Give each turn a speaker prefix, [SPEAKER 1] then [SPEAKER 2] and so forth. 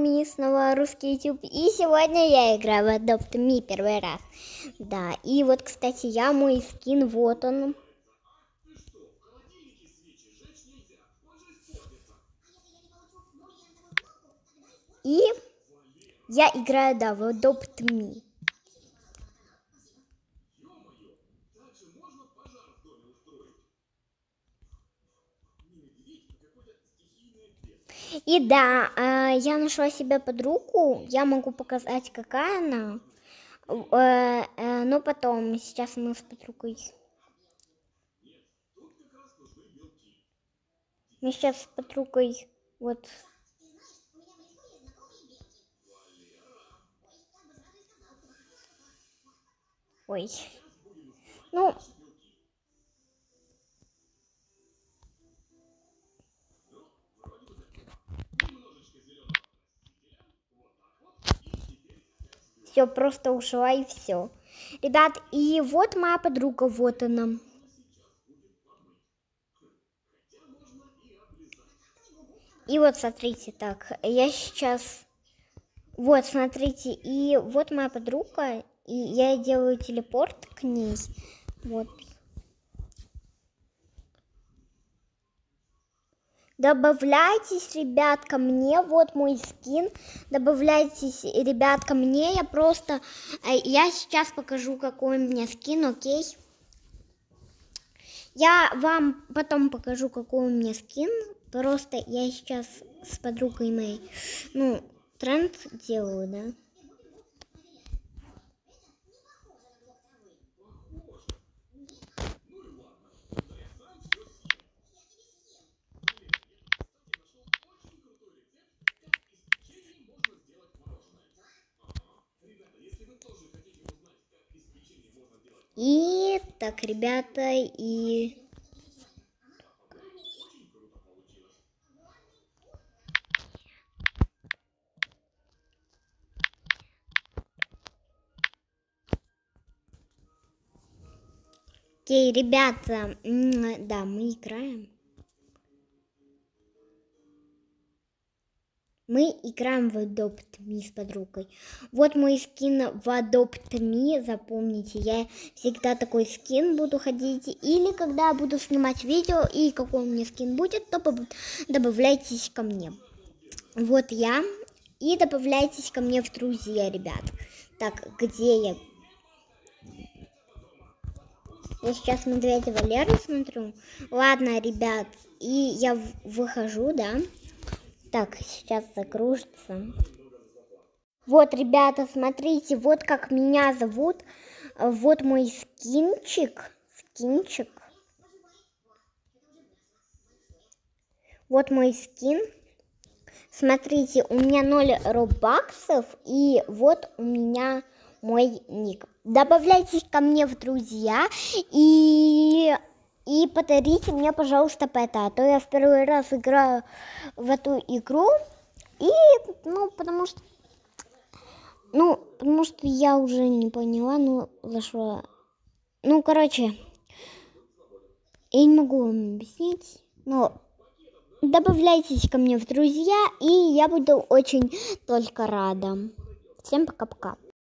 [SPEAKER 1] вами снова русский YouTube. И сегодня я играю в Adopt Me первый раз. Да, и вот, кстати, мой скин, вот он. И я играю, да, в Adopt Me. И да, я нашла себе подругу, я могу показать, какая она, но потом, сейчас мы с подругой. Мы сейчас с подругой, вот. Ой, ну... Все, просто ушла и все. Ребят, и вот моя подруга, вот она. И вот смотрите, так, я сейчас... Вот, смотрите, и вот моя подруга, и я делаю телепорт к ней. Вот. Добавляйтесь, ребят, ко мне, вот мой скин. Добавляйтесь, ребят, ко мне, я сейчас покажу, какой у меня скин, окей? Я вам потом покажу, какой у меня скин. Просто я сейчас с подругой моей, тренд делаю, да? И так, ребята, и... Окей, ребята, да, мы играем. Мы играем в Adopt Me с подругой. Вот мой скин в Adopt Me, запомните, я всегда такой скин буду ходить. Или когда буду снимать видео, и какой у меня скин будет, то добавляйтесь ко мне. Вот я. И добавляйтесь ко мне в друзья, ребят. Так, где я? Я сейчас Медведя Валеру смотрю. Ладно, ребят, и я выхожу, да? Так, сейчас загрузится. Вот, ребята, смотрите, вот как меня зовут. Вот мой скинчик. Вот мой скин. Смотрите, у меня 0 робаксов. И вот у меня мой ник. Добавляйтесь ко мне в друзья. И подарите мне, пожалуйста, пэта. А то я в первый раз играю в эту игру. И, потому что я уже не поняла, зашла. Короче, я не могу вам объяснить, но добавляйтесь ко мне в друзья, и я буду очень только рада. Всем пока-пока.